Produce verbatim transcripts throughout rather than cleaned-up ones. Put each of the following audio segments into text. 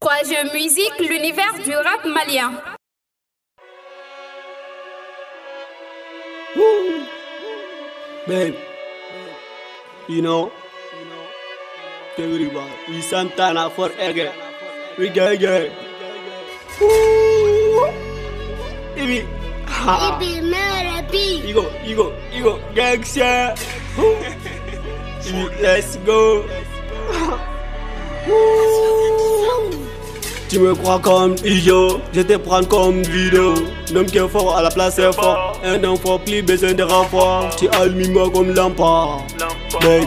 Croiseux Musique, l'univers du rap malien. Woo. Babe, you know, everybody, we Santana for again. We go, go. Woo. Ibi, ha. Ibi, Marabi. You go, you go, you go, gangsta. Ibi, let's go. Tu me crois comme idiot, je te prends comme vidéo. L'homme qui est fort à la place est fort. Un homme fort, plus besoin de renfort. Tu allumes moi comme lampard. Baby.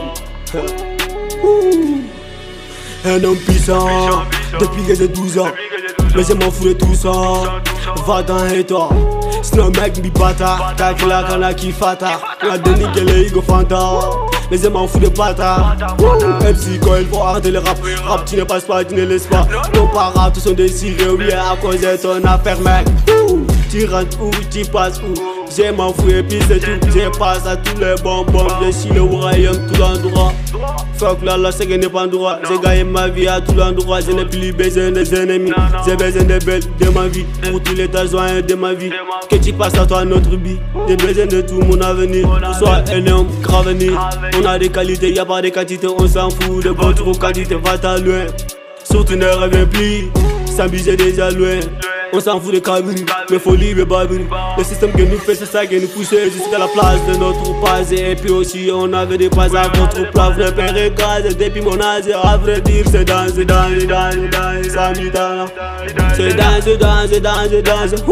Un homme puissant, depuis que j'ai douze ans. Mais je m'en fous de tout ça. Va-t'en et toi. Sinon mec mi bata. T'as que la cana qui fata. On a donné que les ego fanta. Mais je m'en fous de pata. M C quand il faut arrêter le rap. Rap tu ne passes pas, tu ne laisses pas. Nos parents tous sont désirés, oui à cause de ton affaire mec. Tu rentres où, tu passes où. Je m'en fous et puis c'est tout. Je passe à tous les bonbons. Je suis le royaume tout l'endroit. Fuck là là c'est que n'est pas droit. J'ai gagné ma vie à tout l'endroit. Je n'ai plus besoin des ennemis. J'ai besoin des belles de ma vie. Pour tous les joyeux de ma vie. Que tu passes à toi notre vie. J'ai besoin de tout mon avenir. Sois un homme grave avenir. On a des qualités, y'a pas de quantité. On s'en fout de votre qualité. Va-t'en loin. Surtout ne reviens plus. Sans budget déjà loin. On s'en fout de cabine, mais folie de babine. Le système que nous fait, c'est ça qui nous pousse jusqu'à la place de notre passé. Et puis aussi, on avait des passes à notre plat. Vrai père et gaz, depuis mon âge, à vrai dire, c'est dans, c'est dans, c'est dans, c'est dans, c'est dans, c'est dans, c'est dans, c'est dans, c'est dans, c'est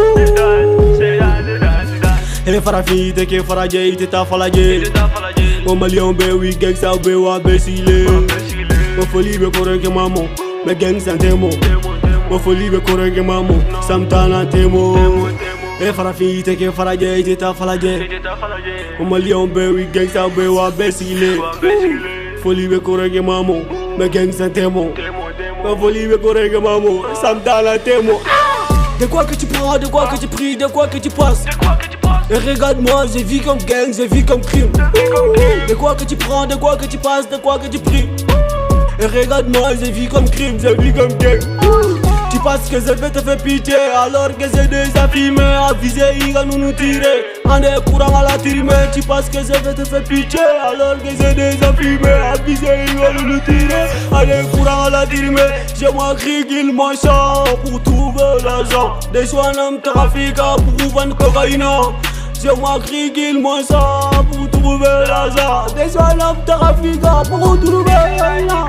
dans. Et farafi, t'es que faragé, t'es ta falagé. Au Malien, bé, oui, gang, ça, bé, wa, bé, s'ilé. Ma folie, bé, correct, maman. Mais gang, c'est un démon. Ma folie be korege mamu, Santana temo. E farafi te ke faraje, te ta falaje. O Malion be we gangsta be wa besile. Folie be korege mamu, me gangsta temo. Ma folie be korege mamu, Santana temo. De quoi que tu prends, de quoi que tu pries, de quoi que tu passes. Et regarde-moi, j'ai vu comme gang, j'ai vu comme crime. De quoi que tu prends, de quoi que tu passes, de quoi que tu pries. Et regarde-moi, j'ai vu comme crime, j'ai vu comme gang. Tu penses que je vais te faire pitié alors que j'ai déjà filmé. Avisé, il va nous nous tirer. En est courant à la tirée. Tu penses que je vais te faire pitié alors que j'ai déjà filmé. Avisé, il va nous nous tirer. En est courant à la tirée. Je m'écris qu'il m'enchant pour trouver l'argent. Des soins en trafic pour vendre cocaïne. Je m'écris qu'il m'enchant pour trouver l'argent. Des soins en trafic pour trouver l'argent.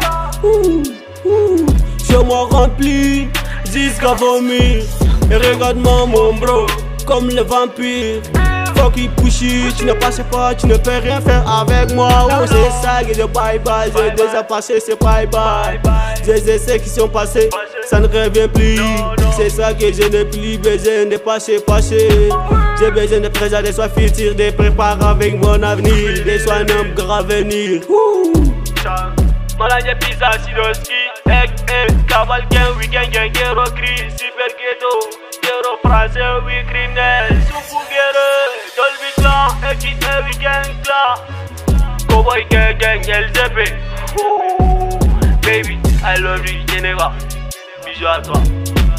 Je m'en remplis jusqu'à vomir. Et regarde-moi mon bro, comme le vampire. Fuck you pushy, tu ne passes pas, tu ne peux rien faire avec moi. Oh c'est ça que je bye bye, j'ai déjà passé c'est bye bye. J'ai essais qui sont passés, ça ne revient plus. C'est ça que je n'ai plus besoin de passer, passer. J'ai besoin de présent, de soins futurs, de préparer avec mon avenir. De soins un homme grand venir. Malade pizza sidoski, ek ek cavalcan weekend gang gero cri super ghetto, gero français we criminel, soukou gero, dolby clan, ek et weekend clan, cowboy gang gang L Z P. Baby, I love you, Geneva. Bisous à toi.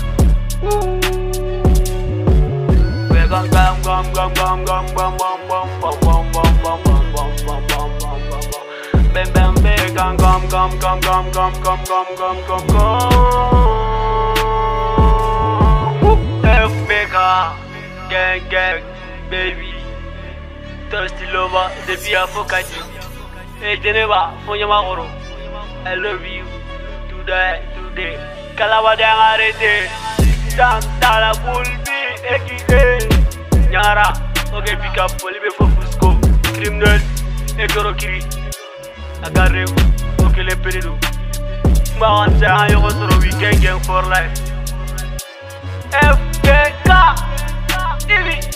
Gam gam gam gam gam gam gam gam gam gam gam gam gam gam gam gam. Bam bam bam gam gam gam gam gam gam gam gam gam gam. F B K gang gang baby. Thirsty lover depuis Afokati. Hey Geneva, Fonyama Oro. I love you today today. Kalawade arrêté. Dans dans la boule bi équipé. Nyara, ok pick up polibe fofusco. Criminel et Gorokiri. Agarre ok les péridou. Ma on say yo soro weekend gang for life. F B K T V